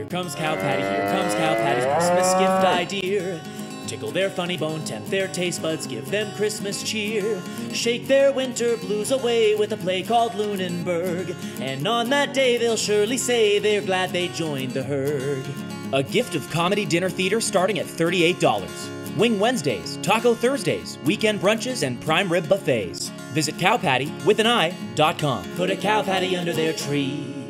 Here comes Cow Patti, here comes Cow Patti's Christmas gift idea. Tickle their funny bone, tempt their taste buds, give them Christmas cheer. Shake their winter blues away with a play called Lunenburg. And on that day they'll surely say they're glad they joined the herd. A gift of comedy dinner theater starting at $38. Wing Wednesdays, Taco Thursdays, weekend brunches, and prime rib buffets. Visit cowpatty.com. Put a Cow Patti under their tree.